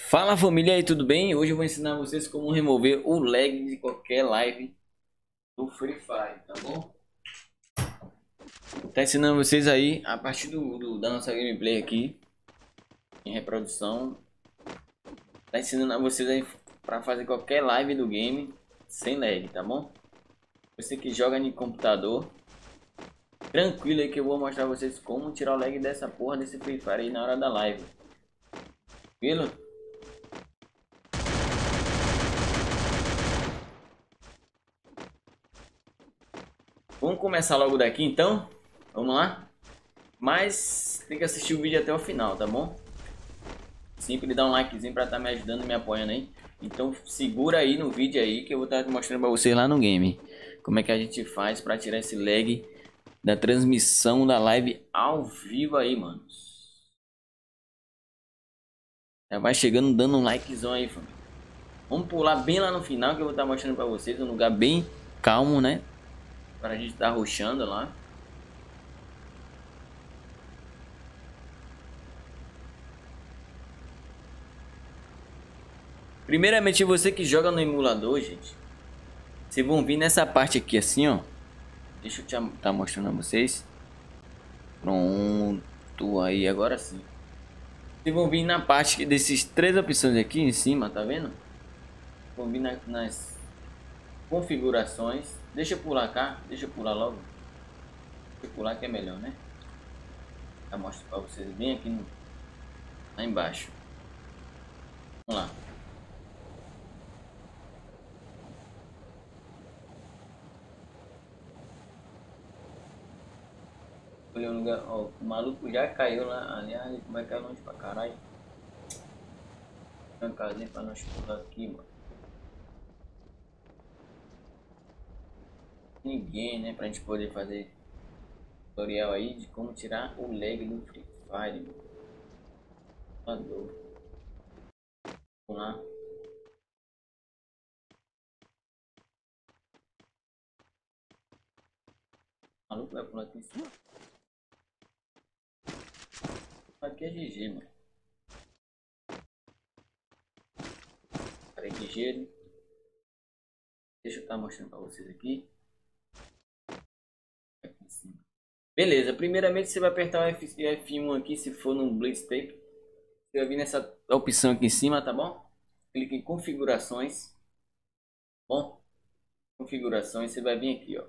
Fala família aí, tudo bem? Hoje eu vou ensinar vocês como remover o lag de qualquer live do Free Fire, tá bom? Tá ensinando vocês aí a partir da nossa gameplay aqui em reprodução. Tá ensinando a vocês aí para fazer qualquer live do game sem lag, tá bom? Você que joga em computador, tranquilo aí que eu vou mostrar vocês como tirar o lag dessa porra desse Free Fire aí na hora da live. Tranquilo? Vamos começar logo daqui então? Vamos lá? Mas tem que assistir o vídeo até o final, tá bom? Sempre dá um likezinho pra estar me ajudando e me apoiando aí. Então segura aí no vídeo aí que eu vou estar mostrando pra vocês lá no game. Como é que a gente faz pra tirar esse lag da transmissão da live ao vivo aí, mano. Já vai chegando dando um likezão aí, família. Vamos pular bem lá no final que eu vou estar mostrando pra vocês. Um lugar bem calmo, né? Pra gente estar rushando lá. Primeiramente, você que joga no emulador, gente, vocês vão vir nessa parte aqui assim, ó. Deixa eu estar mostrando a vocês. Pronto, aí agora sim. Vocês vão vir na parte desses três opções aqui em cima, tá vendo? Vão vir nas configurações. Deixa eu pular cá, deixa eu pular logo. Deixa eu pular que é melhor, né? Já mostro pra vocês bem aqui lá embaixo. Vamos lá. Olha o lugar, ó, o maluco já caiu lá, aliás, vai cair longe pra caralho. Tem uma casinha pra nós pular aqui, mano. Ninguém, né, pra gente poder fazer tutorial aí de como tirar o lag do Free Fire, mano. Vamos lá. O maluco vai pular aqui em cima. Aqui é GG, mano. Parei de gelo. Deixa eu estar mostrando para vocês aqui. Aqui em cima. Beleza, primeiramente você vai apertar o F1 aqui se for no Blitz Tape. Você vai vir nessa opção aqui em cima, tá bom? Clique em configurações. Bom, configurações, você vai vir aqui, ó.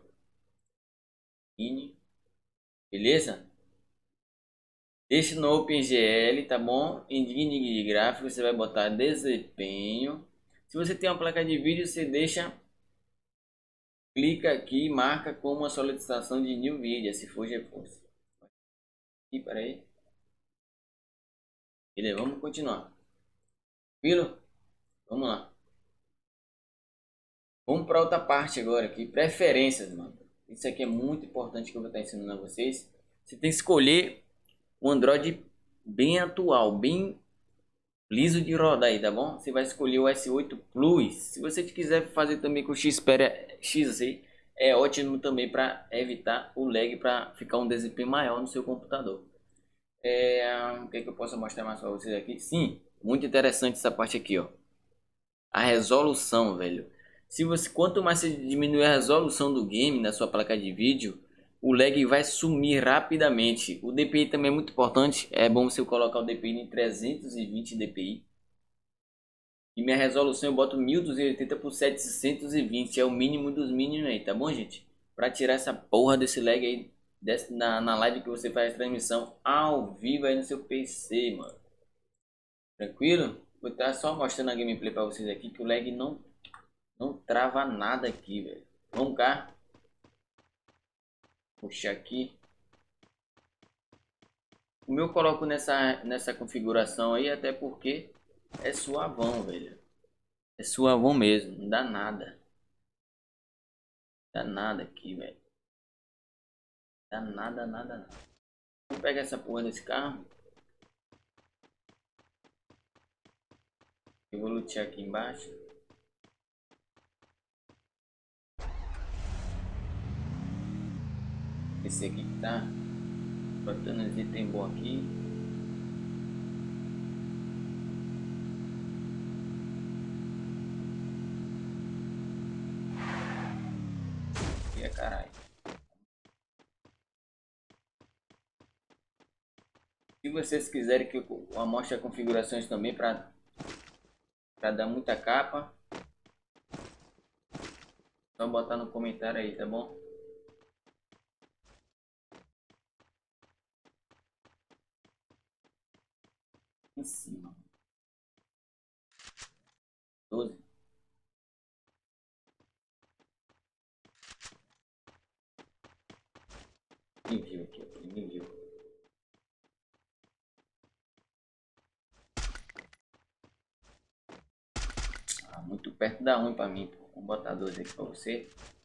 Beleza? Deixa no OpenGL, tá bom? Em de gráfico, você vai botar desempenho. Se você tem uma placa de vídeo, você deixa, clica aqui e marca como uma solicitação de new video, se for GeForce. E peraí. Beleza, vamos continuar. Viram? Vamos lá. Vamos para outra parte agora aqui. Preferências, mano. Isso aqui é muito importante que eu vou estar ensinando a vocês. Você tem que escolher um Android bem atual, bem liso de rodar aí, tá bom? Você vai escolher o S8 Plus. Se você quiser fazer também com o Xperia XZ, é ótimo também para evitar o lag, para ficar um desempenho maior no seu computador. O que, é que eu posso mostrar mais para vocês aqui? Sim, muito interessante essa parte aqui, ó. A resolução, velho. Se você, quanto mais você diminuir a resolução do game na sua placa de vídeo, o lag vai sumir rapidamente. O DPI também é muito importante. É bom você colocar o DPI em 320 DPI. E minha resolução eu boto 1280 por 720. É o mínimo dos mínimos aí, tá bom, gente? Pra tirar essa porra desse lag aí na live que você faz a transmissão ao vivo aí no seu PC, mano. Tranquilo? Vou estar só mostrando a gameplay pra vocês aqui que o lag não trava nada aqui, velho. Vamos cá. Puxar aqui. O meu eu coloco nessa configuração aí, até porque é suavão, velho. É suavão mesmo, não dá nada. Dá nada aqui, velho. Dá nada, nada, nada. Vamos pegar essa porra desse carro. Eu vou lutear aqui embaixo. Esse aqui que tá botando os itens bons aqui. caralho. Se vocês quiserem que eu mostre configurações também para dar muita capa, só botar no comentário aí, tá bom? Em cima. 12. Me viu aqui, me viu. Ah, muito perto da 1 para mim, pô. Vou botar 12 aqui para você.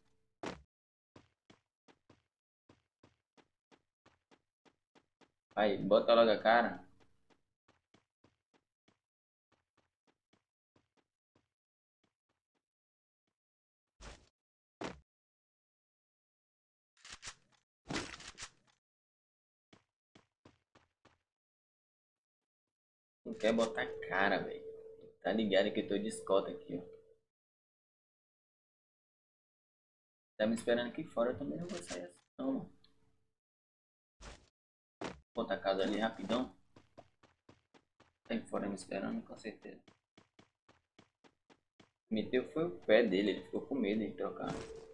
Aí, bota logo a cara. Não quer botar cara, velho. Tá ligado que eu tô de escolta aqui, ó. Tá me esperando aqui fora, eu também não vou sair assim, não, mano. Vou botar a casa ali rapidão. Tá aí fora me esperando, com certeza. Meteu foi o pé dele, ele ficou com medo de trocar.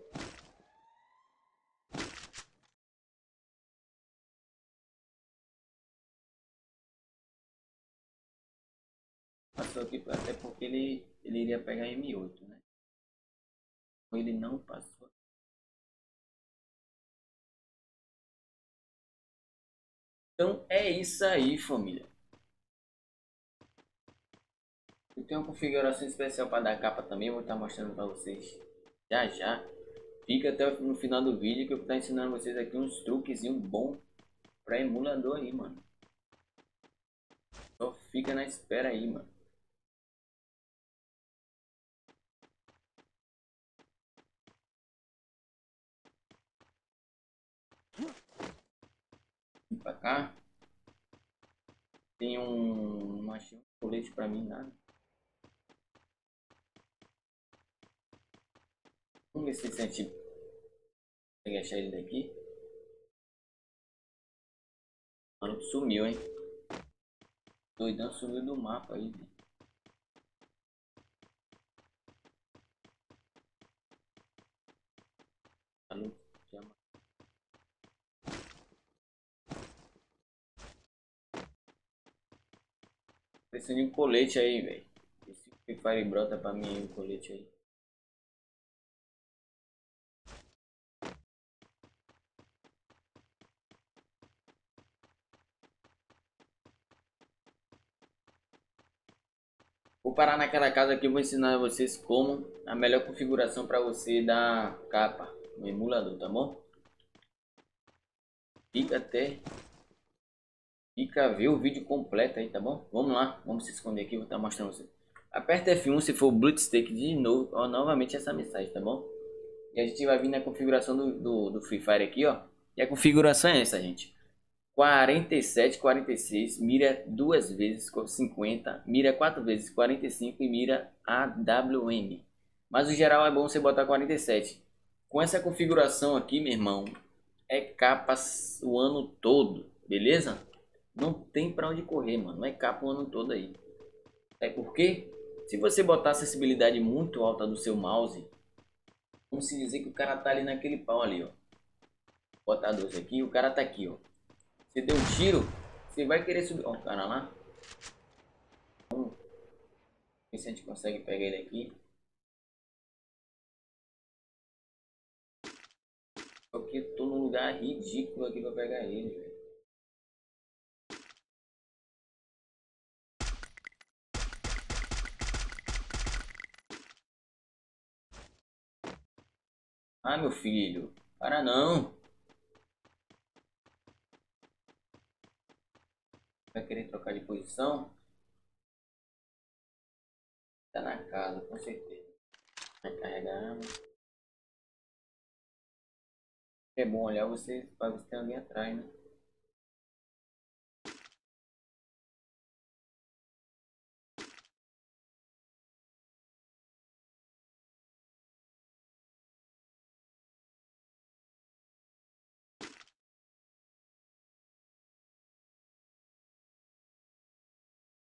Passou aqui até porque ele iria pegar M8, né? Ele não passou. Então é isso aí, família. Eu tenho uma configuração especial para dar capa também, eu vou estar mostrando para vocês já já. Fica até no final do vídeo que eu vou estar ensinando vocês aqui uns truquezinhos bons para emulador aí, mano. Só fica na espera aí, mano. Vem pra cá. Tem um colete para mim, nada. Vamos ver se a gente consegue achar ele daqui. Mano, sumiu, hein? Doidão sumiu do mapa aí. Mano, precisa de um colete aí, velho. Esse Free Fire brota pra mim aí, um colete aí. Vou parar naquela casa aqui, vou ensinar vocês como a melhor configuração para você dar capa no emulador, tá bom? Fica até ver o vídeo completo aí, tá bom? Vamos lá, vamos se esconder aqui, vou estar mostrando você. Aperta F1 se for Bloodstake de novo, ó, novamente essa mensagem, tá bom? E a gente vai vir na configuração do Free Fire aqui, ó. E a configuração é essa, gente. 47, 46, mira duas vezes com 50, mira quatro vezes 45 e mira AWM. Mas o geral é bom você botar 47. Com essa configuração aqui, meu irmão, é capas o ano todo, beleza? Não tem pra onde correr, mano. Não é capa o ano todo aí. É porque se você botar a acessibilidade muito alta do seu mouse, vamos se dizer que o cara tá ali naquele pau ali, ó. Botar 12 aqui, o cara tá aqui, ó. Você deu um tiro, você vai querer subir. Ó, o cara lá. Vamos ver se a gente consegue pegar ele aqui. Porque eu tô num lugar ridículo aqui pra pegar ele, velho. Ah, meu filho. Para não. Vai querer trocar de posição? Tá na casa, com certeza. Vai carregar. É bom olhar você para ver se tem alguém atrás, né?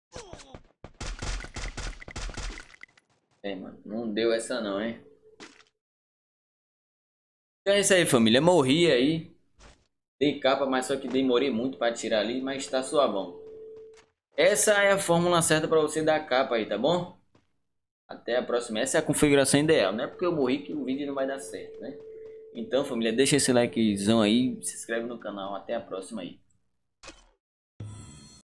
É, mano, não deu essa não, hein? Então é isso aí, família. Morri aí. Dei capa, mas só que demorei muito pra tirar ali, mas tá suavão. Essa é a fórmula certa pra você dar capa aí, tá bom? Até a próxima. Essa é a configuração ideal. Não é porque eu morri que o vídeo não vai dar certo, né? Então, família, deixa esse likezão aí. Se inscreve no canal. Até a próxima aí.